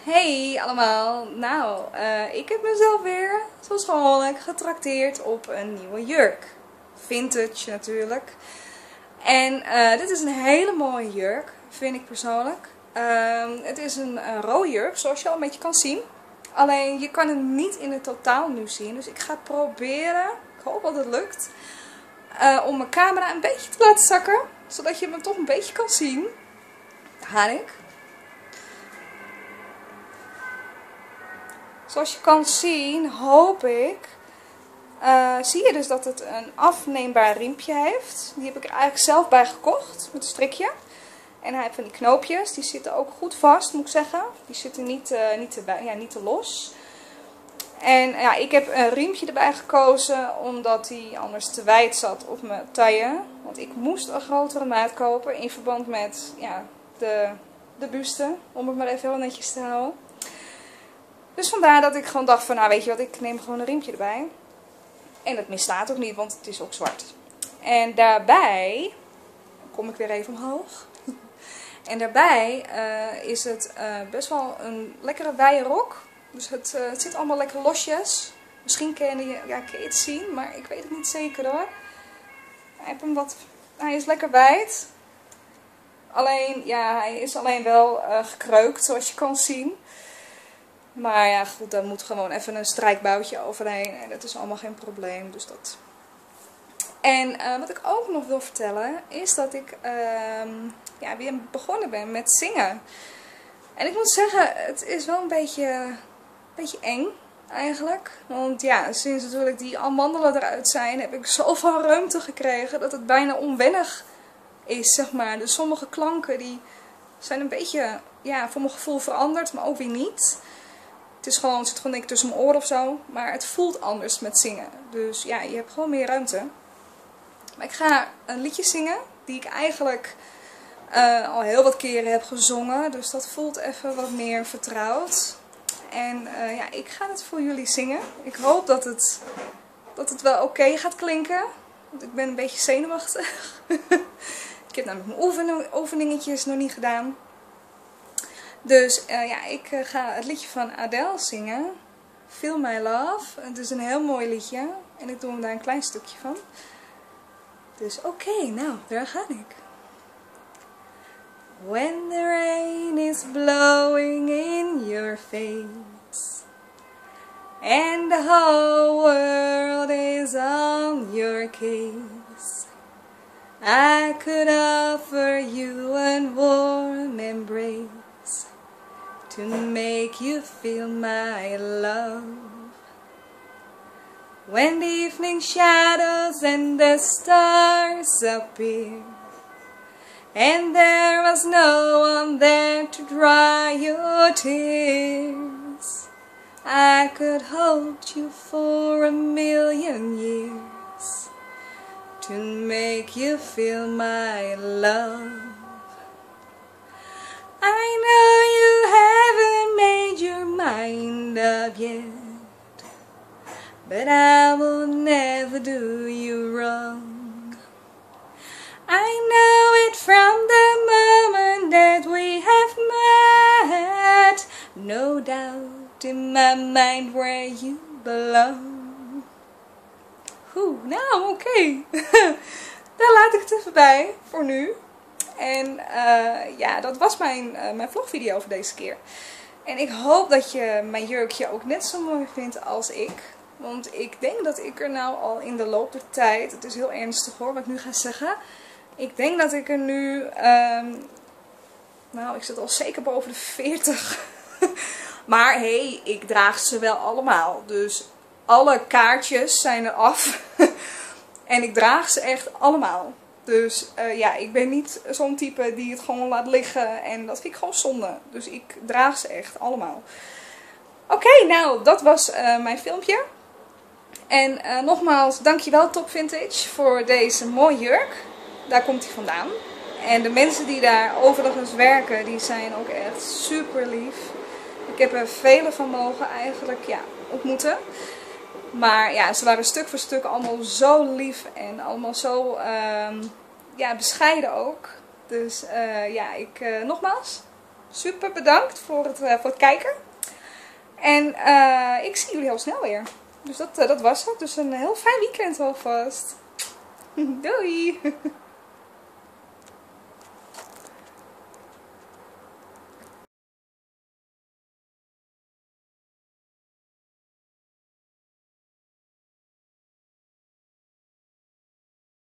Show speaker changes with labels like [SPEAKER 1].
[SPEAKER 1] Hey allemaal, nou, ik heb mezelf weer, zoals gewoonlijk, getrakteerd op een nieuwe jurk. Vintage natuurlijk. En dit is een hele mooie jurk, vind ik persoonlijk. Het is een rode jurk, zoals je al een beetje kan zien. Alleen je kan het niet in het totaal nu zien, dus ik ga proberen, ik hoop dat het lukt, om mijn camera een beetje te laten zakken. Zodat je me toch een beetje kan zien. Daar ga ik. Zoals je kan zien, hoop ik, zie je dus dat het een afneembaar riempje heeft. Die heb ik er eigenlijk zelf bij gekocht, met een strikje. En hij heeft van die knoopjes, die zitten ook goed vast, moet ik zeggen. Die zitten niet te los. En ja, ik heb een riempje erbij gekozen, omdat die anders te wijd zat op mijn taille. Want ik moest een grotere maat kopen, in verband met ja, de buste, om het maar even heel netjes te houden. Dus vandaar dat ik gewoon dacht van, nou weet je wat, ik neem gewoon een riempje erbij. En het misstaat ook niet, want het is ook zwart. En daarbij, kom ik weer even omhoog. En daarbij is het best wel een lekkere wijde rok. Dus het zit allemaal lekker losjes. Misschien kun je het zien, maar ik weet het niet zeker hoor. Hij is lekker wijd. Alleen, ja, hij is alleen wel gekreukt, zoals je kan zien. Maar ja, goed, daar moet gewoon even een strijkboutje overheen. En dat is allemaal geen probleem. Dus dat. En wat ik ook nog wil vertellen, is dat ik weer begonnen ben met zingen. En ik moet zeggen, het is wel een beetje eng eigenlijk. Want ja, sinds natuurlijk die amandelen eruit zijn, heb ik zoveel ruimte gekregen dat het bijna onwennig is, zeg maar. Dus sommige klanken die zijn een beetje, ja, voor mijn gevoel veranderd, maar ook weer niet. Het zit gewoon denk ik tussen mijn oren of zo. Maar het voelt anders met zingen. Dus ja, je hebt gewoon meer ruimte. Maar ik ga een liedje zingen. Die ik eigenlijk al heel wat keren heb gezongen. Dus dat voelt even wat meer vertrouwd. En ja, ik ga het voor jullie zingen. Ik hoop dat het wel oké gaat klinken. Want ik ben een beetje zenuwachtig. Ik heb namelijk mijn oefeningetjes nog niet gedaan. Dus ja, ik ga het liedje van Adele zingen. Feel My Love. Het is een heel mooi liedje. En ik doe hem daar een klein stukje van. Dus oké, nou, daar ga ik. When the rain is blowing in your face and the whole world is on your case, I could offer you a warm embrace to make you feel my love. When the evening shadows and the stars appear, and there was no one there to dry your tears, I could hold you for 1,000,000 years to make you feel my love. I know you haven't made your mind up yet, but I will never do you wrong. I know it from the moment that we have met, no doubt in my mind where you belong. Nou oké. Daar laat ik het even bij voor nu. En ja, dat was mijn vlogvideo voor deze keer. En ik hoop dat je mijn jurkje ook net zo mooi vindt als ik. Want ik denk dat ik er nou al in de loop der tijd, het is heel ernstig hoor wat ik nu ga zeggen. Ik denk dat ik er nu, nou ik zit al zeker boven de 40. Maar hey, ik draag ze wel allemaal. Dus alle kaartjes zijn er af. En ik draag ze echt allemaal. Dus ja, ik ben niet zo'n type die het gewoon laat liggen. En dat vind ik gewoon zonde. Dus ik draag ze echt allemaal. Oké, nou dat was mijn filmpje. En nogmaals, dankjewel Top Vintage voor deze mooie jurk. Daar komt hij vandaan. En de mensen die daar overigens werken, die zijn ook echt super lief. Ik heb er vele van mogen eigenlijk ontmoeten. Maar ja, ze waren stuk voor stuk allemaal zo lief en allemaal zo bescheiden ook. Dus ja, nogmaals, super bedankt voor het kijken. En ik zie jullie heel snel weer. Dus dat was het. Dus een heel fijn weekend alvast. Doei!